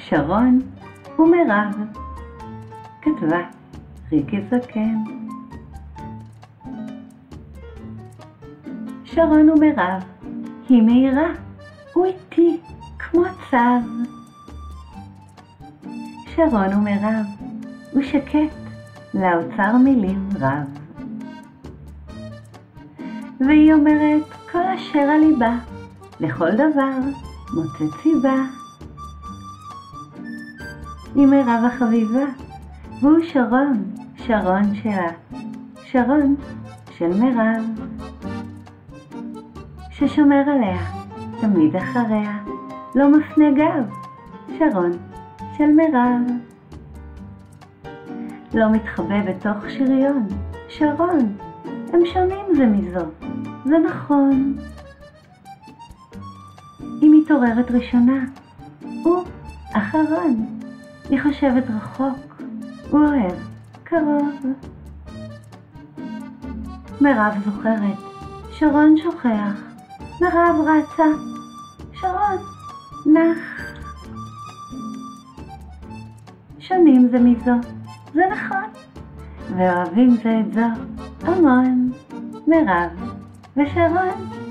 שרון ומירב. כתבה ריקי זקן. שרון ומירב, היא מהירה, הוא איטי כמו צב. שרון ומירב, הוא שקט, לאוצר מילים רב. והיא אומרת כל אשר על ליבה, לכל דבר מוצאת סיבה. היא מירב החביבה, והוא שרון, שרון שלה, שרון של מירב. ששומר עליה, תמיד אחריה, לא מפנה גב, שרון של מירב. לא מתחבא בתוך שריון, שרון, הם שונים זה מזו, זה נכון. היא מתעוררת ראשונה, הוא אחרון. היא חושבת רחוק, הוא אוהב קרוב. מירב זוכרת, שרון שוכח, מירב רצה, שרון נח. שונים זה מזו, זה נכון, ואוהבים זה את זו, המון, מירב ושרון.